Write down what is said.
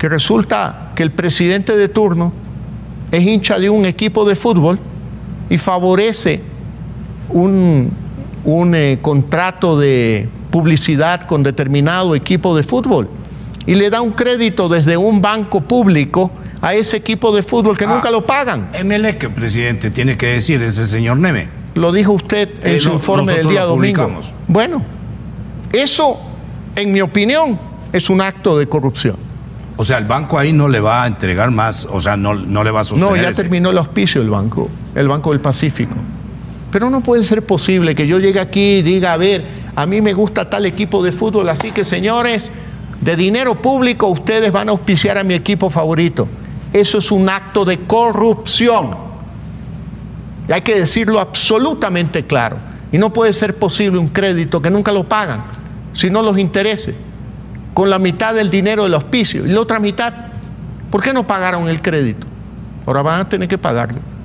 que resulta que el presidente de turno es hincha de un equipo de fútbol y favorece un contrato de publicidad con determinado equipo de fútbol y le da un crédito desde un banco público a ese equipo de fútbol que nunca lo pagan. Emelec, presidente, tiene que decir ese señor Neme. Lo dijo usted en su informe del día domingo. Bueno, eso, en mi opinión, es un acto de corrupción. O sea, el banco ahí no le va a entregar más, o sea, no le va a sostener. No, ya terminó el auspicio el Banco del Pacífico. Pero no puede ser posible que yo llegue aquí y diga, a ver, a mí me gusta tal equipo de fútbol, así que señores, de dinero público ustedes van a auspiciar a mi equipo favorito. Eso es un acto de corrupción. Y hay que decirlo absolutamente claro. Y no puede ser posible un crédito que nunca lo pagan, sino los intereses, con la mitad del dinero del auspicio. Y la otra mitad, ¿por qué no pagaron el crédito? Ahora van a tener que pagarlo.